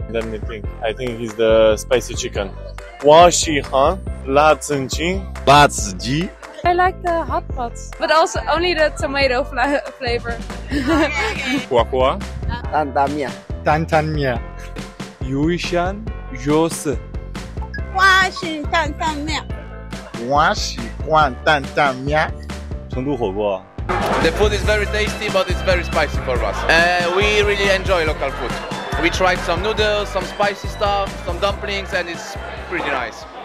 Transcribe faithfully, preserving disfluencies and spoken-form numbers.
Let me think. I think it's the spicy chicken. 我喜欢辣子鸡。 辣子鸡。 I like the hot pot, but also only the tomato fla flavor. 火锅。 担担面。 担担面。 油香肉丝。 我喜担担面。 我喜欢担担面。成都火锅。 The food is very tasty, but it's very spicy for us. Uh, we really enjoy local food. We tried some noodles, some spicy stuff, some dumplings, and it's pretty nice.